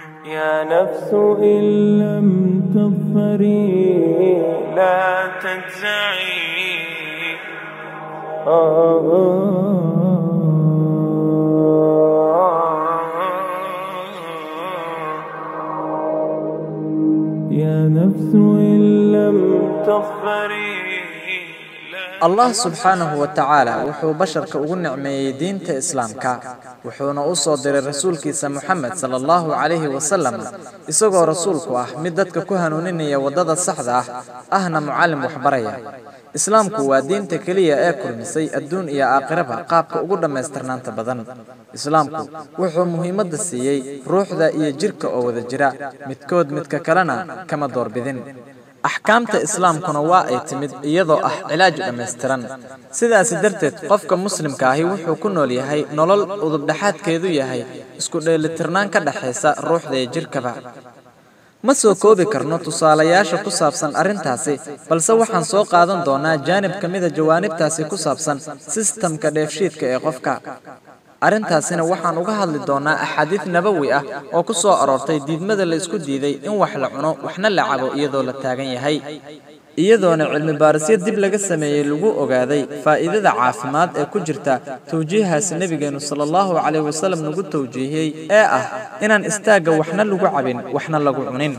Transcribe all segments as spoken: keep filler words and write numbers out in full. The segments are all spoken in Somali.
يا نفس إن لم تظفري لا تجزعي. آه يا نفس إن لم تظفري. الله سبحانه وتعالى وحو بشرك ugu nicmeeyay diinta islaamka wuxuuna u soo diray rasuulkiisa Muhammad sallallahu alayhi wa sallam isagoo rasuulku ah mid dadka ku hanuuninaya wadada saxda ah ahna muallim wax baraya. islaamku waa diinta kaliya ee kulmisay adduun iyo aakhiraba qaabka ugu dhameystirnaanta badan. islaamku wuxuu muhiimada siiyay ruuxda iyo jirka oo wada jira midkood midka kalena kama doorbidin. أحكامت إسلام كنا واقع تمد يضع علاج المسترن سيدا سدرتت قفك مسلم كاهي وحو كنو ليهي نولل وضبدحات كيدو يهي اسكو للترنان كده حيسا روح دي جيركبا مسو كوبي كرنو تصالياشا كسابسان أرنتاسي بل سوحان سوق آدن دونا جانب كميدا جوانب تاسي كسابسان سيستم كديفشيد كأي قفكا arrintaasina waxaan uga hadli doonaa axaadiis nabawi ah oo ku soo aroortay diidmada la isku diiday in wax la cuno waxna la cabo iyadoo la taagan yahay iyadoona cilmi baarisyo dib laga sameeyay lagu ogaaday faa'iidada caafimaad ee ku jirta tawjiihaas nabigeenu sallallahu alayhi wasallam nagu tawjiihiyay ee ah inaan istaaga waxna lagu cabin waxna lagu cunin.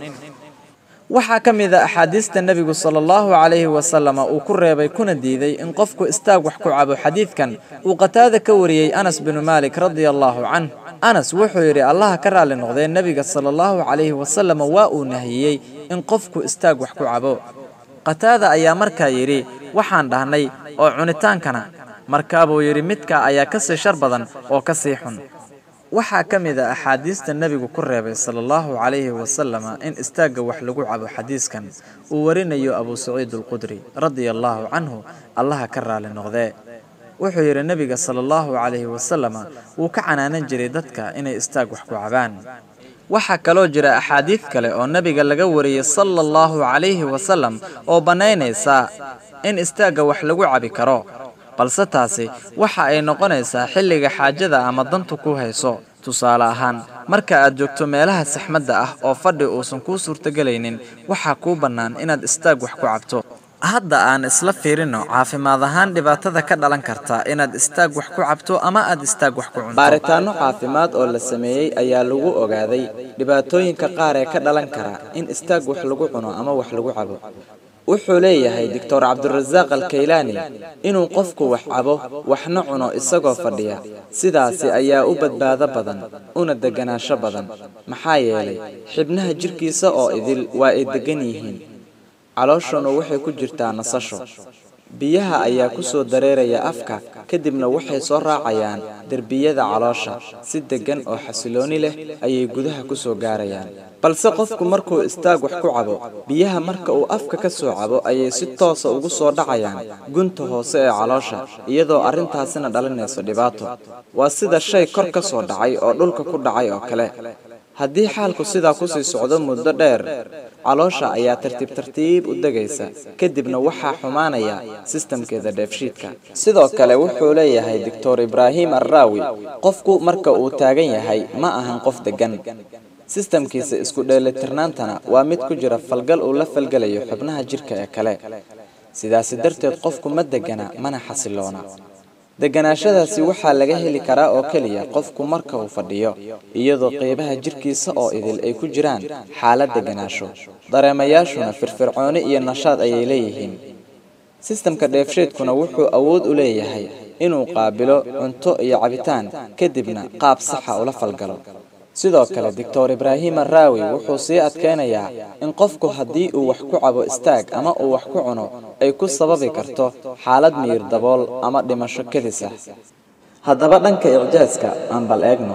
waxaa kamid ah axaadiista nabiga sallallahu alayhi wa sallam uu ku reebay kuna diiday in qofku istaag wax ku cabo. xadiidkan uu qataada ka wariyay Anas bin Malik radiyallahu anhu. Anas wuxuu yiri Allah ka raali noqday nabiga sallallahu alayhi wa sallam waa uu nahiyay in qofku istaag wax ku cabo. qataada ayaa markaa yiri waxaan dhahnay oo cunitaankana markaa buu yiri midka ayaa ka sii shar badan oo ka sii xun. waxaa kamid ah axaadiista nabigu ku reebay sallallahu alayhi wa sallam in istaaga wax lagu cabo. xadiiskan uu warinayo Abu Sa'id al-Khudri radiyallahu anhu Allah ka raali noqday. wuxuu yiri nabiga sallallahu alayhi wa sallam uu ka canaanan jiray dadka inay istaag wax ku cabaan. waxaa kaloo jira axaadiis kale oo nabiga laga wariyay sallallahu alayhi wa sallam oo banaynaysa in istaaga wax lagu cabi karo, balse taasi waxa ay noqonaysaa xilliga xaajada ama dantu ku hayso. tusaale ahaan marka aad joogto meelaha saxmadda ah oo fadhi uusan ku suurtagelaynin waxa ku bannaan inaad istaag wax ku cabto. hadda aan isla fiirino caafimaad ahaan dhibaatada ka dhalan karta inaad istaag wax ku cabto ama aad istaag wax ku cunto. baaritaano caafimaad oo la sameeyay ayaa lagu ogaaday dhibaatooyinka qaar ee ka dhalan kara in istaag wax lagu cuno ama wax lagu cabo. wuxuu leeyahay Doctor Cabdirasaaq Al-Kaylani inuu qofku wax cabo waxna cuno isagoo fadhiya sidaasi ayaa u badbaado badan una deganaansho badan maxaa yeelay xibnaha jirkiisa oo idil waa ay degan yihiin, calooshuna waxay ku jirtaa nasasho. biyaha ayaa ku soo dareeraya afka kadibna waxay soo raacayaan darbiyada caloosha si degan oo xasilooni leh ayay gudaha ku soo gaarayaan. balse qofku markuu istaag wax ku cabo biyaha marka uu afka ka soo cabo ayay si toos ah ugu soo dhacayaan gunta hoose ee caloosha iyadoo arrintaasina dhalinayso dhibaato. waa sida shay kor ka soo dhacay oo dhulka ku dhacay oo kale. haddii xaalku sidaa ku sii socdo muddo dheer caloosha ayaa tartiib tartiib u degaysa kadibna waxaa xumaanaya sistamkeeda dheefshiidka. sidoo kale wuxuu leeyahay Doctor Ibrahim Arrawi qofku marka uu taagan yahay ma ahan qof degan. sistamkiisa isku dheelitirnaantana waa mid ku jira falgal uu la falgalayo xubnaha jirka ee kale. sidaas darteed qofku ma degana mana xasiloona. deganaashadaasi waxaa laga heli karaa oo kaliya qofku marka uu fadhiyo iyadoo qaybaha jirkiisa oo idil ay ku jiraan xaalad deganaasho. dareemayaashuna firfircooni iyo nashaad ayay leeyihiin. sistamka dheefshiidkuna wuxuu awood u leeyahay inuu qaabilo cunto iyo cabitaan kadibna qaab sax ah ula falgalo. sidoo kale Doctor Ibrahim Arrawi wuxuu sii adkeynayaa in qofku haddii uu wax ku cabo istaag ama uu wax ku cuno ay ku sababi karto xaalad miyir dabool ama dhimasho kadis ah. haddaba dhanka icjaaska aan bal eegno.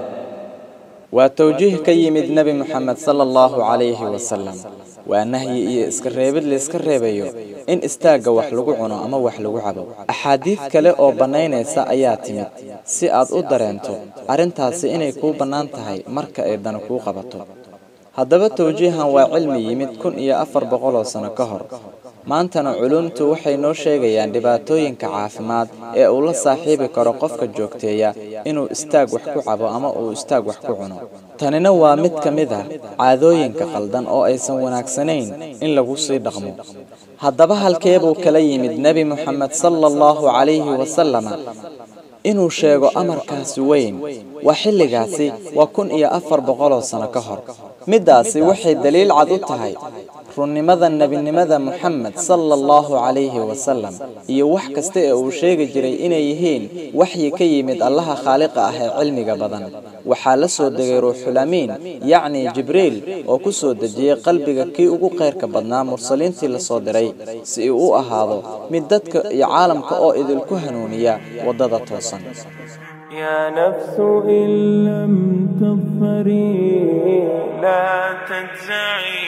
waa tawjiih ka yimid Nabi Muhammad sallallahu alayhi wa sallam. waa nahyi iyo iska reebid la iska reebayo in istaaga wax lagu cuno ama wax lagu cabo. axaadiis kale oo banaynaysa ayaa timid si aad u dareento arrintaasi inay ku bannaan tahay marka ay dan ku qabato. haddaba tawjiihan waa cilmi yimid kun iyo afar boqol oo sano ka hor maantana culumtu waxay noo sheegayaan dhibaatooyinka caafimaad ee uu la saaxiibi karo qofka joogteeya inuu istaag wax ku cabo ama uu istaag wax ku cuno. tanina waa mid ka mid ah caadooyinka qaldan oo aysan wanaagsanayn in lagu sii dhaqmo. haddaba halkee buu kala yimid Nabi Muhammad sallallahu alayhi wa sallam inuu sheego amarkaasi weyn? waa xilligaasi waa kun iyo afar boqol oo sano ka hor. midaasi waxay daliil cad u tahay runnimada nabinimada Muhammad sallallahu alayhi wa sallam iyo wax kasta ee uu sheegi jiray inay yihiin waxyi ka yimid Allaha Khaaliqa ah ee cilmiga badan. waxaa la soo degay Ruuxul Amiin, yacni Jibriil, oo ku soo dejiyay qalbiga kii ugu khayrka badnaa mursaliintii la soo diray si uu u ahaado mid dadka iyo caalamka oo idinku hanuuniya wadada toosan. يا نفس إن لم تظفري لا تجزعي.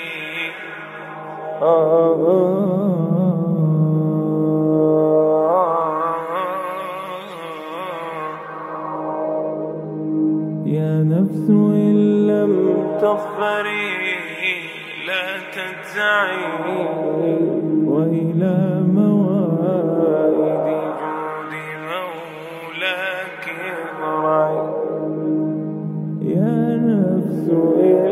يا نفس إن لم تظفري لا تجزعي وإلى موائد جود مولاك اضرعي. يا نفس إن